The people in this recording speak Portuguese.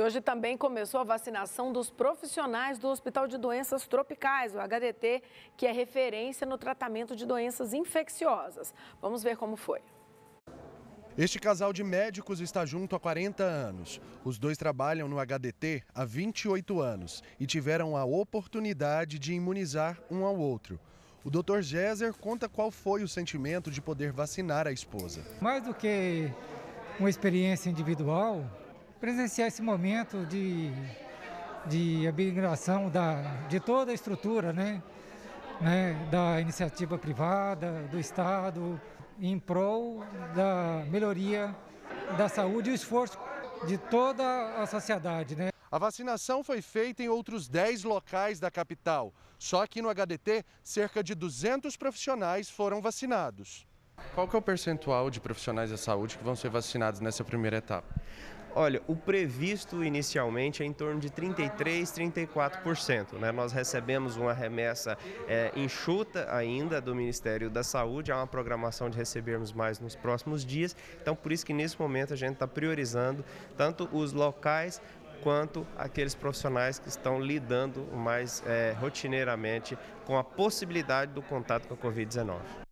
E hoje também começou a vacinação dos profissionais do Hospital de Doenças Tropicais, o HDT, que é referência no tratamento de doenças infecciosas. Vamos ver como foi. Este casal de médicos está junto há 40 anos. Os dois trabalham no HDT há 28 anos e tiveram a oportunidade de imunizar um ao outro. O Dr. Géser conta qual foi o sentimento de poder vacinar a esposa. Mais do que uma experiência individual, presenciar esse momento de abnegação de toda a estrutura, da iniciativa privada, do Estado, em prol da melhoria da saúde e o esforço de toda a sociedade, A vacinação foi feita em outros 10 locais da capital. Só que no HDT, cerca de 200 profissionais foram vacinados. Qual que é o percentual de profissionais da saúde que vão ser vacinados nessa primeira etapa? Olha, o previsto inicialmente é em torno de 33%, 34%. Nós recebemos uma remessa enxuta ainda do Ministério da Saúde, há uma programação de recebermos mais nos próximos dias. Então, por isso que nesse momento a gente está priorizando tanto os locais quanto aqueles profissionais que estão lidando mais rotineiramente com a possibilidade do contato com a Covid-19.